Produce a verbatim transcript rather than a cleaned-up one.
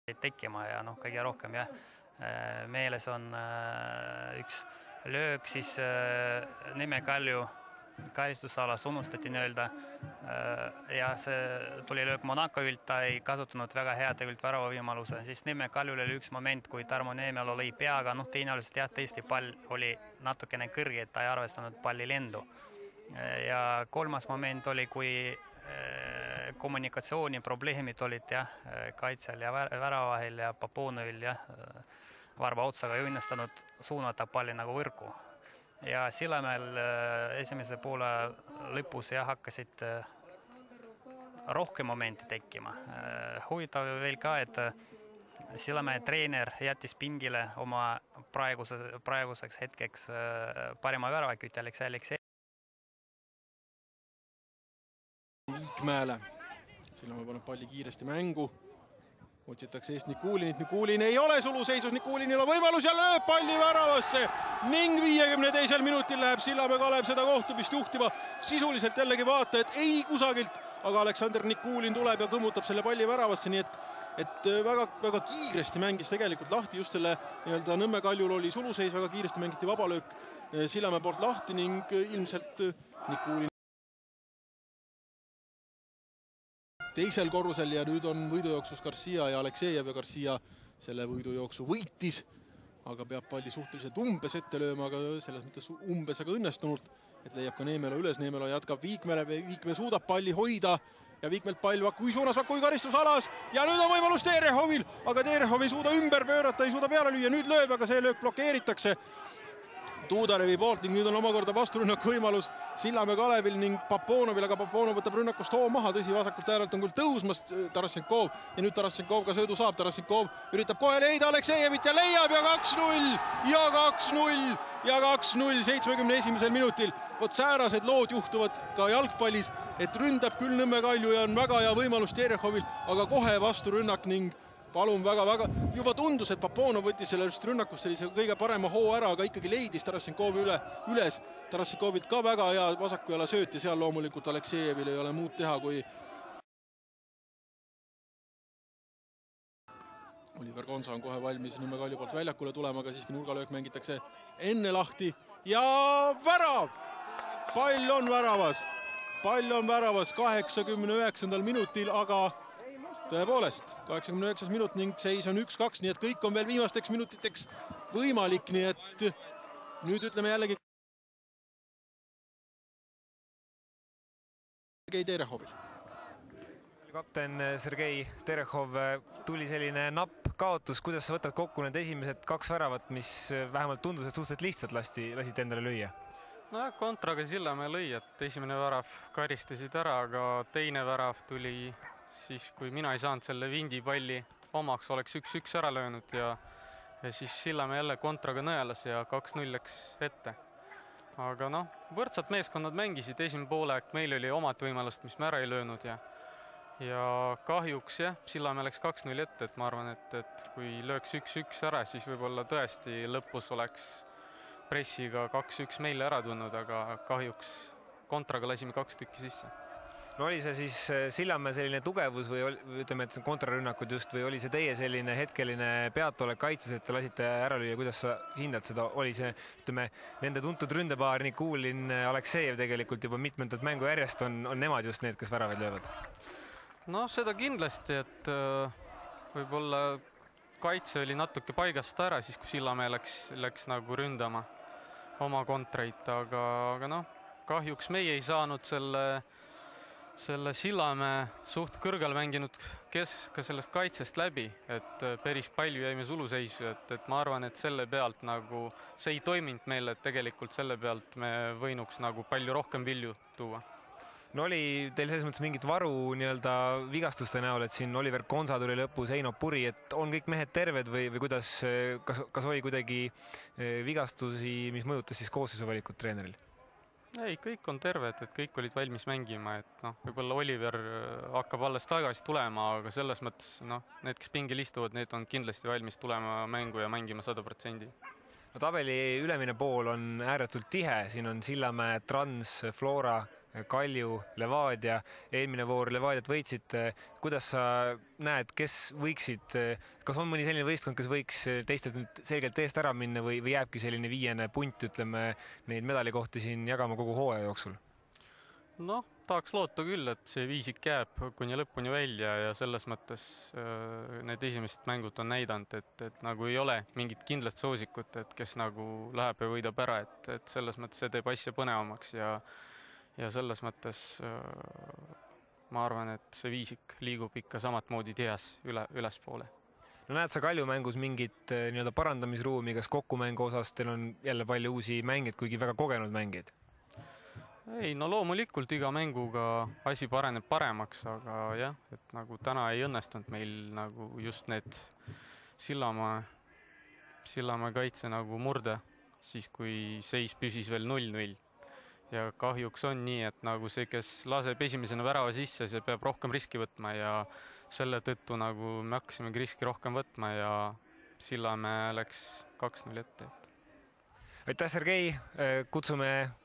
tekkima ja noh, kõige rohkem jah, meeles on üks löök, siis Nõmme Kalju karistusalas unustati nii-öelda ja see tuli löök Monacovilt, ta ei kasutanud väga hea tegelikult värava võimaluse, siis Nõmme Kaljul oli üks moment, kui Tarmo Neemel oli peaga, noh tõenäoliselt jah, tõesti pall oli natukene kõrge, et ta ei arvestanud palli lendu. Ja kolmas moment oli, kui kommunikatsiooniprobleemid olid jah, kaitsel ja värava vahel ja Paponovil jah, varba otsaga ei õnnestunud suunata palli nagu võrku. Ja Sillamäel esimese poole lõpus jah, hakkasid rohkem momenti tekkima. Huvitav veel ka, et Sillamäe treener jättis pingile oma praeguse, praeguseks hetkeks parima väravakütte Aleksei Aleksei. Viikmäele. Sillamäe paneb palli kiiresti mängu. Otsitakse eest Nikulinit, Nikulin ei ole suluseisus, Nikulinil on võimalus ja lööb palli väravasse ning viiekümne teisel minutil läheb Sillamäe Kalev seda kohtumist juhtima. Sisuliselt jällegi vaata, et ei kusagilt, aga Aleksander Nikulin tuleb ja kõmmutab selle palli väravasse, nii et, et väga, väga kiiresti mängis tegelikult lahti just selle nii-öelda Nõmme Kaljul oli suluseis, väga kiiresti mängiti vabalöök Sillamäe poolt lahti ning ilmselt Nikulin teisel korrusel ja nüüd on võidujooksus Garcia ja Aleksejev ja Garcia selle võidujooksu võitis, aga peab palli suhteliselt umbes ette lööma, aga selles mõttes umbes aga õnnestunult, et leiab ka Neemelo üles, Neemelo jätkab Viikmäele, Viikmäe suudab palli hoida ja Viikmäelt pall Vakui suunas, Vakui karistusalas ja nüüd on võimalus Terehovil, aga Terehov ei suuda ümber pöörata, ei suuda peale lüüa, nüüd lööb, aga see löök blokeeritakse Tuudarevi poolt ning nüüd on omakorda vasturünnaku võimalus Sillamäe Kalevil ning Paponovil, aga Paponov võtab rünnakust hoo maha, tõsi, vasakult äärelt on küll tõusmas Tarassenkov ja nüüd Tarassenkov ka söödu saab, Tarassenkov üritab kohe leida Aleksejevit ja leiab ja kaks null ja kaks null ja kaks null seitsmekümne esimesel minutil. Vot säärased lood juhtuvad ka jalgpallis, et ründab küll Nõmme Kalju ja on väga hea võimalus Terehovil, aga kohe vasturünnak ning palun väga-väga, juba tundus, et Paponov võttis sellest rünnakust sellise kõige parema hoo ära, aga ikkagi leidis Tarassenkovi üle, üles. Tarassenkovilt ka väga hea vasaku jala sööt ja seal loomulikult Aleksejevil ei ole muud teha, kui Oliver Konsa on kohe valmis Nõmme Kalju poolt väljakule tulema, aga siiski nurgalöök mängitakse enne lahti ja värav! Pall on väravas, pall on väravas kaheksakümne üheksandal minutil, aga tõepoolest, kaheksakümne üheksas minut ning seis on üks kaks, nii et kõik on veel viimasteks minutiteks võimalik, nii et nüüd ütleme jällegi Sergei Terehovil. Kapten Sergei Terehov, tuli selline napp kaotus, kuidas sa võtad kokku need esimesed kaks väravat, mis vähemalt tundus, et suhteliselt lihtsalt lasti, lasid endale lüüa? No kontraga Sillamäe lõi, et esimene värav karistasid ära, aga teine värav tuli siis, kui mina ei saanud selle vingipalli omaks, oleks üks-üks ära löönud ja, ja siis Sillamäe jälle kontraga nõelas ja kaks null läks ette. Aga noh, võrdsad meeskonnad mängisid esimene poolek, meil oli omad võimalust, mis me ära ei löönud ja, ja kahjuks jah, Sillamäe läks kaks null ette, et ma arvan, et, et kui lööks üks-üks ära, siis võib-olla tõesti lõpus oleks pressiga kaks üks meile ära tulnud, aga kahjuks kontraga lasime kaks tükki sisse. No oli see siis Sillamäe selline tugevus või ütleme, et kontrarünnakud just, või oli see teie selline hetkeline peatolek kaitses, et te lasite ära lüüa, kuidas sa hindad seda? Oli see, ütleme, nende tuntud ründepaar Nikulin, Aleksejev tegelikult juba mitmendat mängu järjest on, on nemad just need, kes väravaid löövad? No seda kindlasti, et võib-olla kaitse oli natuke paigast ära, siis kui Sillamäe läks, läks nagu ründama oma kontreid, aga, aga noh, kahjuks meie ei saanud selle selle Sillamäe suht kõrgal mänginud kes ka sellest kaitsest läbi, et päris palju jäime suluseisu, et, et ma arvan, et selle pealt nagu see ei toiminud meile, et tegelikult selle pealt me võinuks nagu palju rohkem vilju tuua. No oli teil selles mõttes mingit varu nii-öelda vigastuste näol, et siin Oliver Konsa tuli lõpus, Heino Puri, et on kõik mehed terved või, või kuidas, kas, kas oli kuidagi vigastusi, mis mõjutas siis koosseisuvalikut treeneril? Ei, kõik on terved, et kõik olid valmis mängima, et noh, võib-olla Oliver hakkab alles tagasi tulema, aga selles mõttes, noh, need, kes pingil istuvad, need on kindlasti valmis tulema mängu ja mängima sada protsenti. No tabeli ülemine pool on ääretult tihe, siin on Sillamäe, Trans, Flora, Kalju, Levadia, eelmine voor Levadiat võitsite. Kuidas sa näed, kes võiksid, kas on mõni selline võistkond, kes võiks teistelt nüüd selgelt eest ära minna või, või jääbki selline viiene punt, ütleme, neid medalikohti siin jagama kogu hooaja jooksul? Noh, tahaks loota küll, et see viisik jääb kuni lõpuni välja ja selles mõttes äh, need esimesed mängud on näidanud, et, et nagu ei ole mingit kindlat soosikut, et kes nagu läheb ja võidab ära, et, et selles mõttes see teeb asja põnevamaks ja, ja selles mõttes äh, ma arvan, et see viisik liigub ikka samat moodi tiheas üle, ülespoole. No näed sa Kalju mängus mingit nii-öelda parandamisruumi, kas kokkumängu osas teil on jälle palju uusi mängid, kuigi väga kogenud mängid? Ei, no loomulikult iga mänguga asi pareneb paremaks, aga jah, et nagu täna ei õnnestunud meil nagu just need Sillamäe, Sillamäe kaitse nagu murde, siis kui seis püsis veel null null. Ja kahjuks on nii, et nagu see, kes laseb esimesena värava sisse, see peab rohkem riski võtma ja selle tõttu nagu me hakkasimegi riski rohkem võtma ja Sillamäe läks kaks null ette. Aitäh, Sergei, kutsume